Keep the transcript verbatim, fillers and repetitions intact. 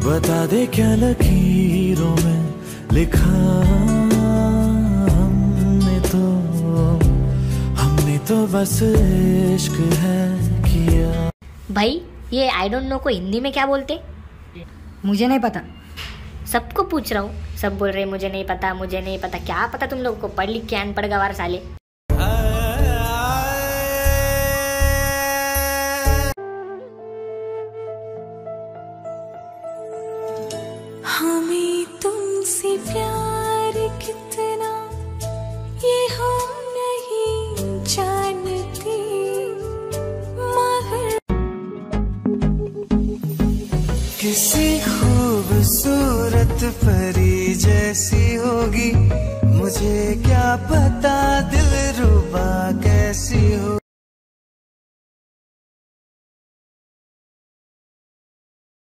बता दे क्या लकीरों में लिखा हमने तो हमने तो बस इश्क है किया। भाई ये आई डोंट नो को हिंदी में क्या बोलते? मुझे नहीं पता। सबको पूछ रहा हूँ, सब बोल रहे मुझे नहीं पता मुझे नहीं पता। क्या पता तुम लोग को, पढ़ लिख के अनपढ़ गवार साले। हमें तुमसे प्यार कितना ये हम नहीं जानते, मगर किसी खूबसूरत परी जैसी होगी मुझे क्या पता।